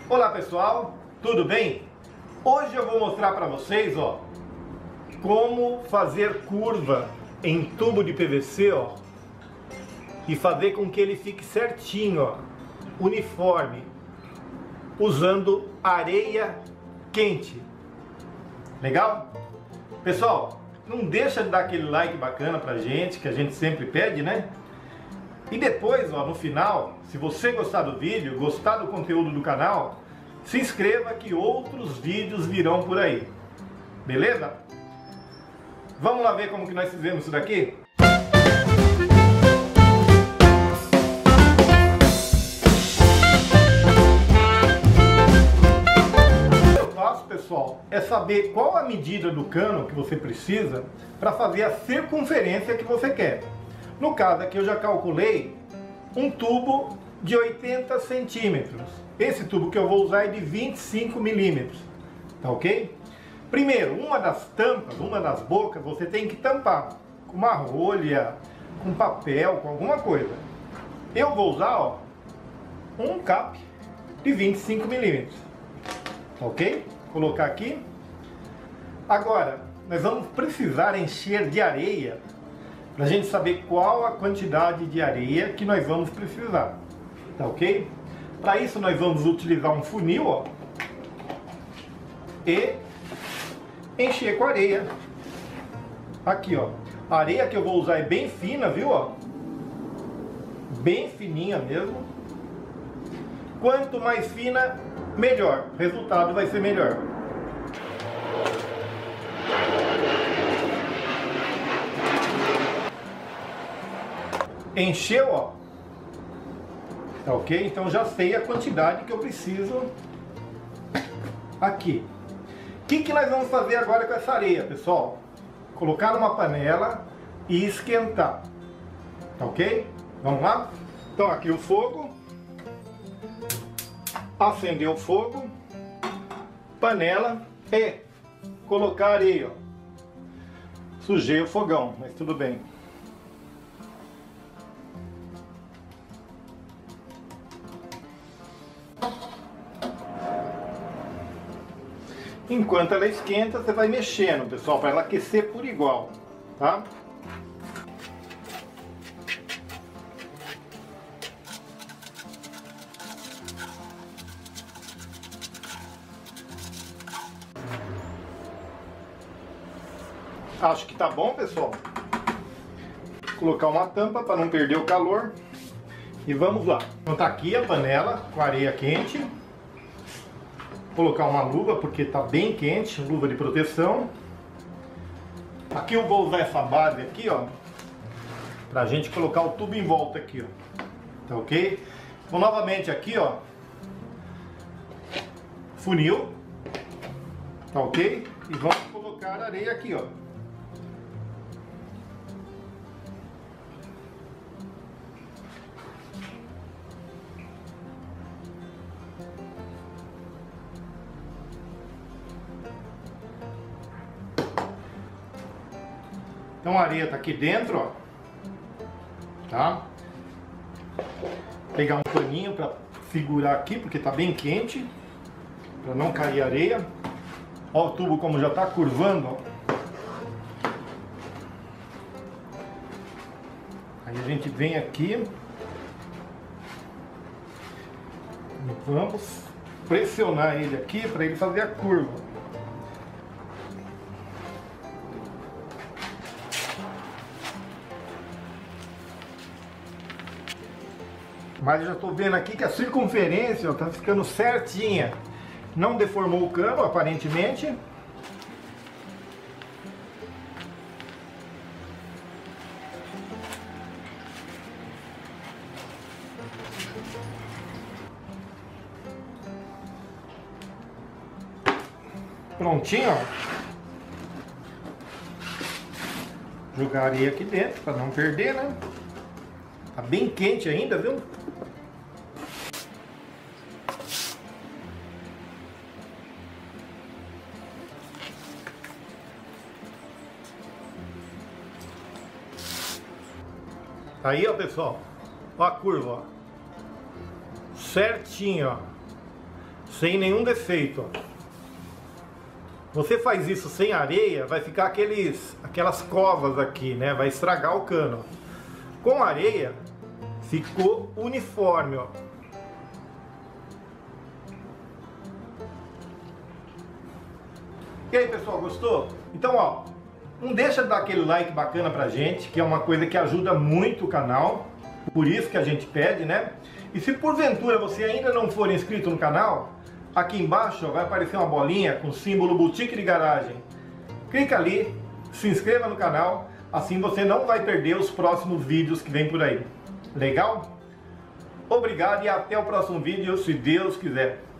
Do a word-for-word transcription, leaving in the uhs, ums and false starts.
Olá pessoal, tudo bem? Hoje eu vou mostrar para vocês, ó, como fazer curva em tubo de P V C, ó, e fazer com que ele fique certinho, ó, uniforme, usando areia quente. Legal? Pessoal, não deixa de dar aquele like bacana pra gente, que a gente sempre pede, né? E depois, ó, no final, se você gostar do vídeo, gostar do conteúdo do canal, se inscreva que outros vídeos virão por aí. Beleza? Vamos lá ver como que nós fizemos isso daqui? O que eu faço, pessoal, é saber qual a medida do cano que você precisa para fazer a circunferência que você quer. No caso aqui eu já calculei um tubo de oitenta centímetros. Esse tubo que eu vou usar é de vinte e cinco milímetros, tá ok? Primeiro, uma das tampas, uma das bocas, você tem que tampar com uma rolha, com papel, com alguma coisa. Eu vou usar, ó, um cap de vinte e cinco milímetros, tá ok? Vou colocar aqui. Agora, nós vamos precisar encher de areia para a gente saber qual a quantidade de areia que nós vamos precisar, tá ok? Para isso nós vamos utilizar um funil, ó, e encher com areia. Aqui, ó, a areia que eu vou usar é bem fina, viu, ó? Bem fininha mesmo. Quanto mais fina, melhor. O resultado vai ser melhor. Encheu, ó, tá ok? Então já sei a quantidade que eu preciso aqui. O que que nós vamos fazer agora com essa areia, pessoal? Colocar numa panela e esquentar, tá ok? Vamos lá? Então aqui o fogo, acender o fogo, panela e colocar areia, ó. Sujei o fogão, mas tudo bem. Enquanto ela esquenta, você vai mexendo, pessoal, para ela aquecer por igual, tá? Acho que tá bom, pessoal. Vou colocar uma tampa para não perder o calor. E vamos lá. Então tá aqui a panela com areia quente. Colocar uma luva porque tá bem quente, luva de proteção. Aqui eu vou usar essa base aqui, ó, pra gente colocar o tubo em volta aqui, ó. Tá ok? Então novamente aqui, ó, funil, tá ok? E vamos colocar a areia aqui, ó. Então a areia tá aqui dentro, ó, tá? Vou pegar um paninho para segurar aqui, porque tá bem quente, para não cair areia. Ó o tubo como já tá curvando, ó. Aí a gente vem aqui e vamos pressionar ele aqui para ele fazer a curva. Mas eu já estou vendo aqui que a circunferência está ficando certinha. Não deformou o cano, aparentemente. Prontinho, ó. Jogar areia aqui dentro para não perder, né? Tá bem quente ainda, viu? Aí, ó, pessoal, ó a curva, ó. Certinho, ó. sem nenhum defeito, ó. Você faz isso sem areia, vai ficar aqueles, aquelas covas aqui, né? Vai estragar o cano. Com areia, ficou uniforme, ó. E aí, pessoal, gostou? Então, ó, não deixa de dar aquele like bacana pra gente, que é uma coisa que ajuda muito o canal. Por isso que a gente pede, né? E se porventura você ainda não for inscrito no canal, aqui embaixo ó, vai aparecer uma bolinha com o símbolo Boutique de Garagem. Clica ali, se inscreva no canal, assim você não vai perder os próximos vídeos que vem por aí. Legal? Obrigado e até o próximo vídeo, se Deus quiser.